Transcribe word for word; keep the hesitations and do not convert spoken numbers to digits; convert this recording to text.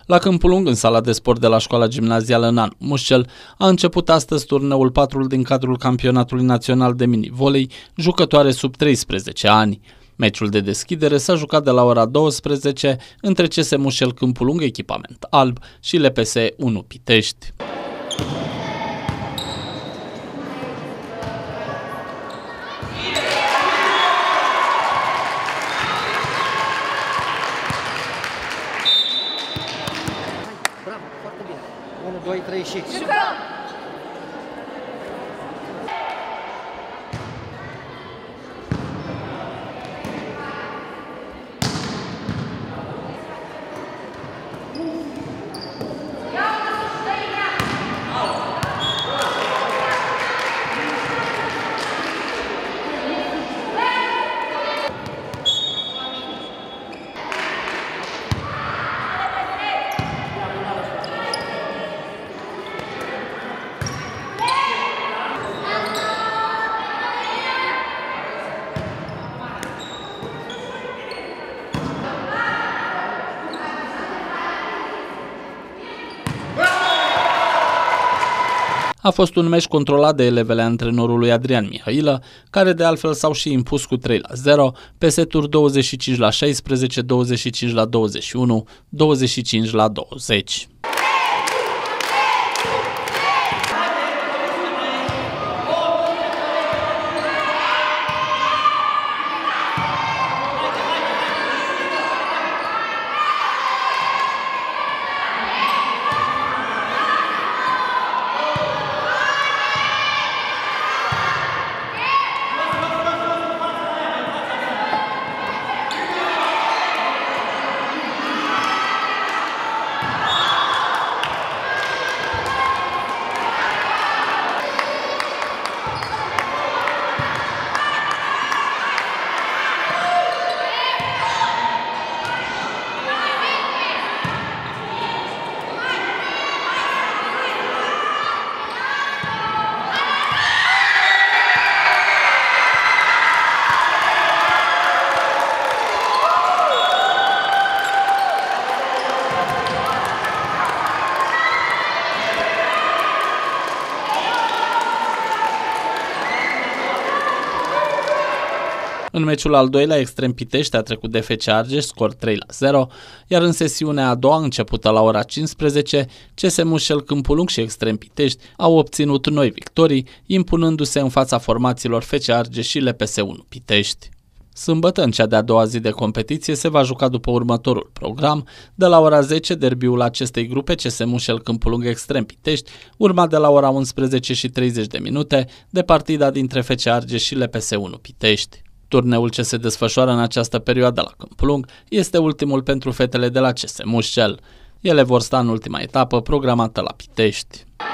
La Câmpul Lung, în sala de sport de la școala gimnazială Nanu Mușcel, a început astăzi turneul patru din cadrul campionatului național de mini-volei, jucătoare sub treisprezece ani. Meciul de deschidere s-a jucat de la ora douăsprezece între C S Mușcel Câmpul Lung, echipament alb, și L P S unu Pitești. Bravo, foarte bine. unu, doi, trei și... A fost un meci controlat de elevele antrenorului Adrian Mihailă, care de altfel s-au și impus cu trei la zero, pe seturi douăzeci și cinci la șaisprezece, douăzeci și cinci la douăzeci și unu, douăzeci și cinci la douăzeci. În meciul al doilea, Extrem Pitești a trecut de F C Argeș, scor trei la zero, iar în sesiunea a doua, începută la ora cincisprezece, C S Mușcel Câmpul Lung și Extrem Pitești au obținut noi victorii, impunându-se în fața formațiilor F C Argeș și L P S unu Pitești. Sâmbătă, în cea de-a doua zi de competiție, se va juca după următorul program. De la ora zece, derbiul acestei grupe, C S Mușcel Câmpul Lung Extrem Pitești, urmat de la ora unsprezece și treizeci de minute de partida dintre F C Argeș și L P S unu Pitești. Turneul ce se desfășoară în această perioadă la Câmpul Lung este ultimul pentru fetele de la C S Mușcel. Ele vor sta în ultima etapă programată la Pitești.